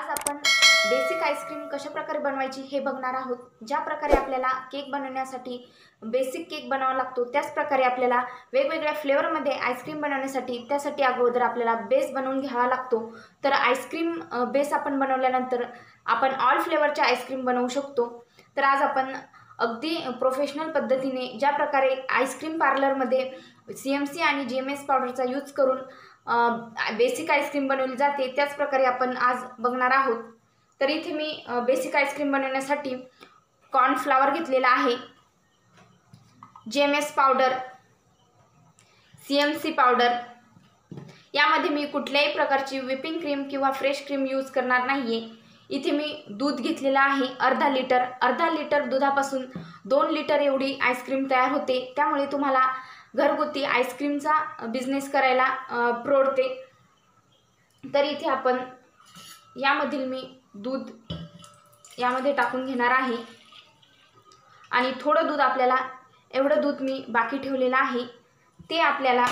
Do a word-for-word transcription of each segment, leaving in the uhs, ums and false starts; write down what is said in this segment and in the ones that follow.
आज आपण basic ice cream कशा प्रकारे बनवायची हे बघणार आहोत। ज्या प्रकारे आपल्याला केक बनवण्यासाठी बेसिक केक बनावा लागतो त्याच प्रकारे आपल्याला वेगवेगळ्या फ्लेवर मध्ये आईस्क्रीम बनवण्यासाठी त्यासाठी अगोदर आपल्याला बेस बनवून घ्यावा लागतो। तर आईस्क्रीम बेस आपण बनवल्यानंतर आपण ऑल फ्लेवरचे आईस्क्रीम बनवू शकतो। तर आज आपण अगदी प्रोफेशनल पद्धतीने ज्या प्रकारे आईस्क्रीम पार्लर मध्ये सीएमसी आणि जीएमएस पावडरचा यूज करून बेसिक आईस्क्रीम बनवली जाते त्याच प्रकारे आपण आज बघणार आहोत। तर इथे मी बेसिक आईस्क्रीम बनवण्यासाठी कॉर्नफ्लॉवर घेतलेला आहे, जीएमएस पावडर, सीएमसी पावडर, यामध्ये मी कुठल्याही प्रकारची व्हिपिंग क्रीम किंवा फ्रेश क्रीम यूज करणार नाहीये। इथे मी दूध घेतलेला आहे अर्धा लिटर। अर्धा लिटर दुधापासून दोन लिटर एवढी आईस्क्रीम तयार होते, त्यामुळे तुम्हाला घरगुती आईस्क्रीमचा बिझनेस करायला परवडते। तर इथे आपण यामधील मी दूध यामध्ये टाकून घेणार आहे आणि थोडं दूध आपल्याला एवढं दूध मी बाकी ठेवलेलं आहे ते आपल्याला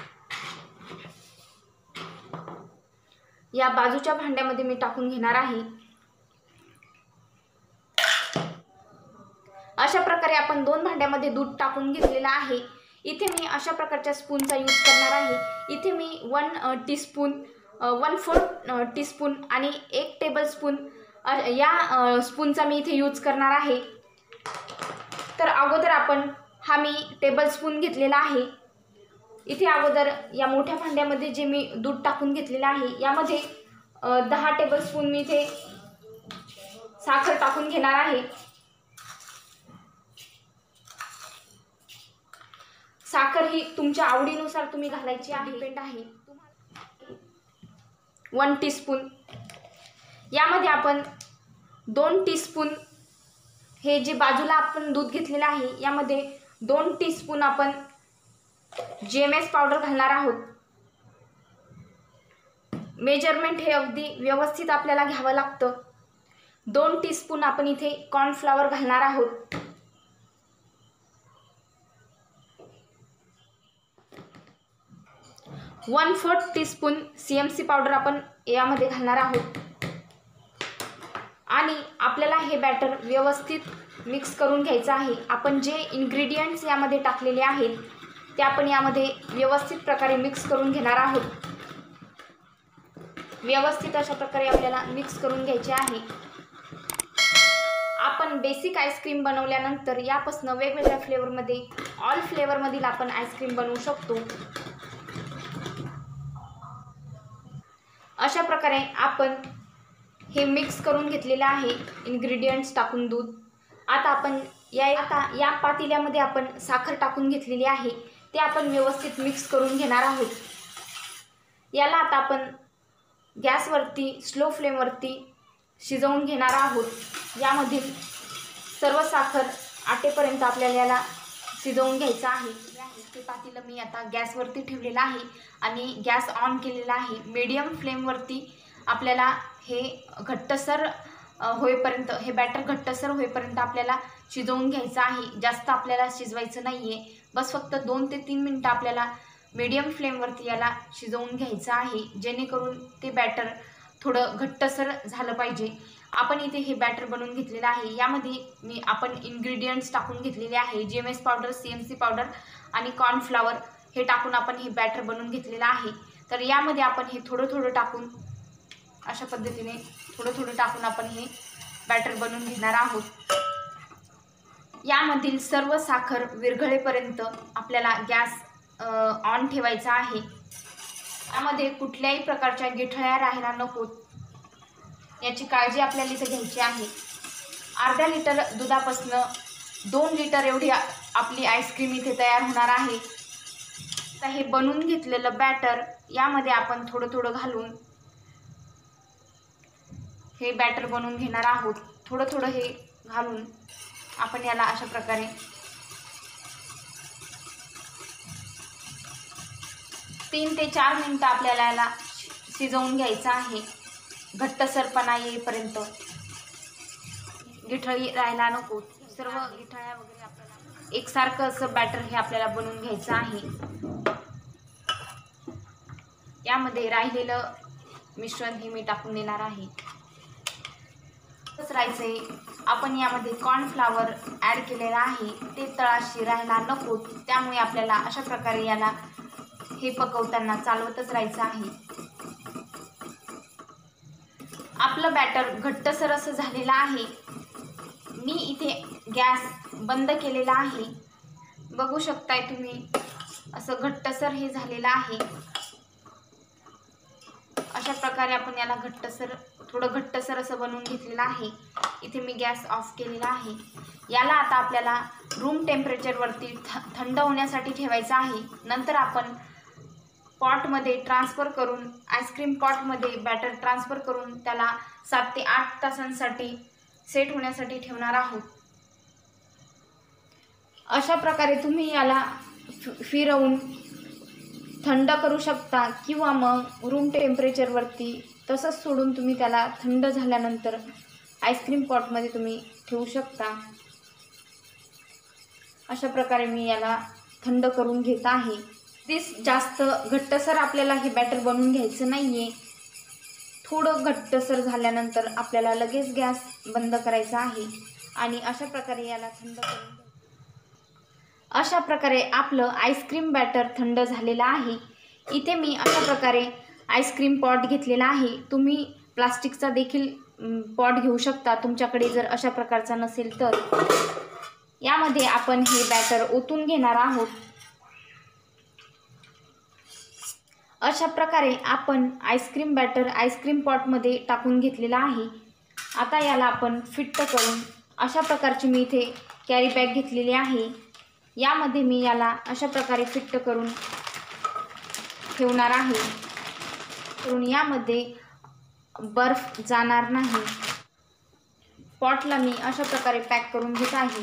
या बाजूच्या भांड्यामध्ये मी टाकून घेणार आहे। अशा प्रकारे आपण दोन भांड्यामध्ये दूध टाकून घेतलेलं आहे। इथे मी अशा प्रकारच्या स्पूनचा यूज करणार आहे। इथे मी one teaspoon one fourth teaspoon आणि एक टेबलस्पून या स्पूनचा मी इथे यूज करणार आहे। तर अगोदर आपण हा मी टेबलस्पून घेतलेला आहे। इथे अगोदर या मोठ्या भांड्यामध्ये जे मी दूध टाकून घेतलेलं आहे यामध्ये दहा टेबलस्पून मी इथे साखर टाकून घेणार आहे। साखर ही तुमच्या आवडीनुसार तुम्ही घालायची आहे, डिपेंड आहे। वन टीस्पून यामध्ये आपण दोन टीस्पून हे जे बाजूला आपण दूध घेतलेलं आहे यामध्ये दोन टीस्पून आपण जीएमएस पावडर घालणार आहोत। मेजरमेंट हे अगदी व्यवस्थित आपल्याला घ्यावं लागतं। दोन टीस्पून आपण इथे कॉर्नफ्लॉवर घालणार आहोत। One fourth teaspoon CMC powder आपण यामध्ये घालणार आहोत आणि आपल्याला हे बॅटर व्यवस्थित मिक्स करून घ्यायचं आहे। आपण जे इन्ग्रेडियंट्स यामध्ये टाकलेले आहेत ते आपण यामध्ये व्यवस्थित प्रकारे मिक्स करून घेणार आहोत। व्यवस्थित अशा प्रकारे आपल्याला मिक्स करून घ्यायचे आहे। आपण बेसिक आईस्क्रीम बनवल्यानंतर यापासून वेगवेगळ्या फ्लेवरमध्ये ऑल फ्लेवरमधील आपण आईस्क्रीम बनवू शकतो। अशा प्रकारे आपण हे मिक्स करून घेतलेले आहे इन्ग्रेडियंट्स टाकून दूध। आता आपण या आता या पातेल्यामध्ये आपण साखर टाकून घेतलेली आहे ते आपण व्यवस्थित मिक्स करून घेणार आहोत। याला आता आपण गॅसवरती स्लो फ्लेमवरती शिजवून घेणार आहोत। यामधील सर्व साखर आटेपर्यंत आपल्याला याला शिजवून घ्यायचं आहे। ते पातेलं मी आता गॅसवरती ठेवलेलं आहे आणि गॅस ऑन केलेला आहे। मीडियम फ्लेमवरती आपल्याला हे घट्टसर होईपर्यंत हे बॅटर घट्टसर होईपर्यंत आपल्याला शिजवून घ्यायचं आहे। जास्त आपल्याला शिजवायचं नाहीये, बस फक्त दोन ते तीन मिनिटं आपल्याला मीडियम फ्लेमवरती याला शिजवून घ्यायचं आहे, जेणेकरून ते बॅटर थोडं घट्टसर झालं पाहिजे। आपण इथे हे बॅटर बनवून घेतलेलं आहे। यामध्ये मी आपण इन्ग्रेडियंट्स टाकून घेतलेले आहे, जीएमएस पावडर, सीएमसी पावडर आणि कॉर्नफ्लॉवर हे टाकून आपण हे बॅटर बनवून घेतलेलं आहे। तर यामध्ये आपण हे थोडं थोडं टाकून अशा पद्धतीने थोडं थोडं टाकून आपण हे बॅटर बनवून घेणार आहोत। यामधील सर्व साखर विरघळेपर्यंत आपल्याला गॅस ऑन ठेवायचा आहे। यामध्ये कुठल्याही प्रकारच्या गिठळ्या राहायला नकोत याची काळजी आपल्याला इथे घ्यायची आहे। अर्धा लिटर दुधापासून दोन लिटर एवढी आपली आईस्क्रीम इथे तयार होणार आहे। तर हे बनवून घेतलेलं बॅटर यामध्ये आपण थोडं थोडं घालून हे बॅटर बनवून घेणार आहोत। थोडं थोडं हे घालून आपण याला अशा प्रकारे तीन ते चार मिनिटं आपल्याला याला शिजवून घ्यायचं आहे घट्टसरपणा येईपर्यंत। गिठळी राहायला नको, सर्व गिठळ्या वगैरे आपल्याला एकसारखं असं बॅटर हे आपल्याला बनवून घ्यायचं आहे। यामध्ये राहिलेलं मिश्रण हे मी टाकून देणार आहे। राहायचे आपण यामध्ये कॉर्नफ्लावर ॲड केलेला आहे, ते तळाशी राहायला नको, त्यामुळे आपल्याला अशा प्रकारे याला हे पकवताना चालवतच राहायचं आहे. आपलं बॅटर घट्टसर असं झालेलं आहे. मी इथे गॅस बंद केलेला आहे. बघू शकताय तुम्ही, असं घट्टसर हे झालेलं आहे. अशा प्रकारे आपण याला घट्टसर थोडं घट्टसर असं बनवून घेतलेलं आहे. इथे मी गॅस ऑफ केलेला आहे. याला आता आपल्याला रूम टेम्परेचरवरती थ थंड होण्यासाठी ठेवायचं आहे. नंतर आपण पॉटमध्ये ट्रान्सफर करून आईस्क्रीम पॉटमध्ये बॅटर ट्रान्सफर करून त्याला सात ते आठ तासांसाठी सेट होण्यासाठी ठेवणार आहोत. अशा प्रकारे तुम्ही याला फिरवून थंड करू शकता किंवा मग रूम टेम्परेचरवरती तसंच सोडून तुम्ही त्याला थंड झाल्यानंतर आईस्क्रीम पॉटमध्ये तुम्ही ठेवू शकता. अशा प्रकारे मी याला थंड करून घेत आहे. तेच जास्त घट्टसर आपल्याला हे बॅटर बनवून घ्यायचं नाही आहे. थोडं घट्टसर झाल्यानंतर आपल्याला लगेच गॅस बंद करायचा आहे आणि अशा प्रकारे याला थंड करून अशा प्रकारे आपलं आईस्क्रीम बॅटर थंड झालेलं आहे. इथे मी अशा प्रकारे आईस्क्रीम पॉट घेतलेला आहे. तुम्ही प्लास्टिकचा देखील पॉट घेऊ शकता तुमच्याकडे जर अशा प्रकारचा नसेल तर. यामध्ये आपण हे बॅटर ओतून घेणार आहोत. अशा प्रकारे आपण आईस्क्रीम बॅटर आईस्क्रीम पॉटमध्ये टाकून घेतलेला आहे. आता याला आपण फिट्ट करून अशा प्रकारची मी इथे कॅरी बॅग घेतलेली आहे. यामध्ये मी याला अशा प्रकारे फिट्ट करून ठेवणार आहे. करून यामध्ये बर्फ जाणार नाही. पॉटला मी अशा प्रकारे पॅक करून घेत आहे.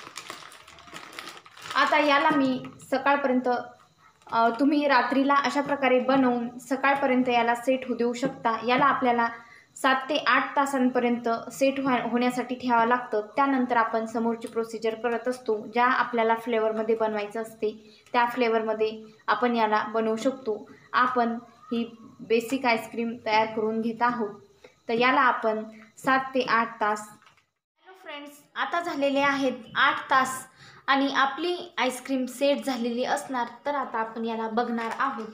आता याला मी सकाळपर्यंत तुम्ही रात्रीला अशा प्रकारे बनवून सकाळपर्यंत याला सेट होऊ देऊ शकता. याला आपल्याला सात ते आठ तासांपर्यंत सेट व्हा होण्यासाठी ठेवावं लागतं. त्यानंतर आपण समोरची प्रोसिजर करत असतो. ज्या आपल्याला फ्लेवरमध्ये बनवायचं असते त्या फ्लेवरमध्ये आपण याला बनवू शकतो. आपण ही बेसिक आईस्क्रीम तयार करून घेत आहोत. तर याला आपण सात ते आठ तास हॅलो फ्रेंड्स, आता झालेले आहेत आठ तास आणि आपली आईस्क्रीम सेट झालेली असणार. तर आता आपण याला बघणार आहोत.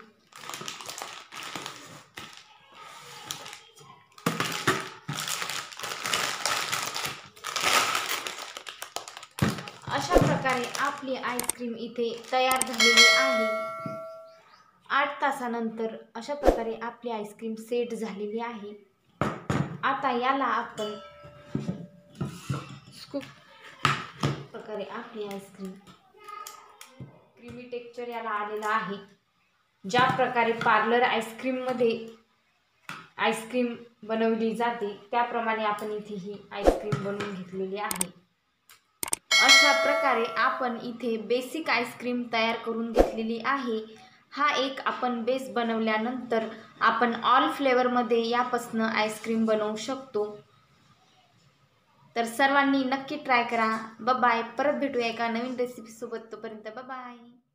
अशा प्रकारे आपली आईस्क्रीम इथे तयार झालेली आहे. आठ तासानंतर अशा प्रकारे आपली आईस्क्रीम सेट झालेली आहे. आता याला आपण स्कूप प्रकारे आपली आईस्क्रीम क्रीमी टेक्स्चर याला आलेला आहे. ज्या प्रकारे पार्लर आईस्क्रीममध्ये आईस्क्रीम बनवली जाते त्याप्रमाणे आपण इथे ही आईस्क्रीम बनवून घेतलेली आहे. अशा प्रकारे आपण इथे बेसिक आईस्क्रीम तयार करून घेतलेली आहे. हा एक आपण बेस बनवल्यानंतर आपण ऑल फ्लेवरमध्ये यापासून आईस्क्रीम बनवू शकतो. तर सर्वांनी नक्की ट्राय करा. Bye bye. परत भेटूया एका नवीन रेसिपीसोबत. तोपर्यंत बाय बाय.